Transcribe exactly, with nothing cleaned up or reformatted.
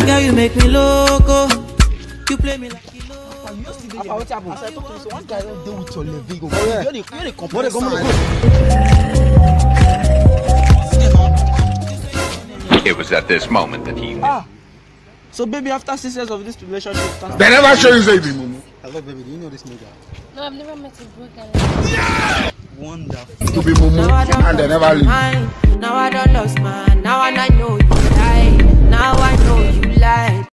Girl, you make me loco. You play me like you know. What happened? I talk to you, so one guy don't deal with your Levigo. Oh, yeah. You're the, you're the complaint. It was at this moment that he knew. Ah. So baby, after six years of this relationship, They never show you Zaidi, Momo. Hello, baby. Do you know this nigga? No, I've never met a broke guy. Yeah! wonderful. To be Momo, and they never leave. Now I don't lost man. Now I know you lie. Now I know you lie.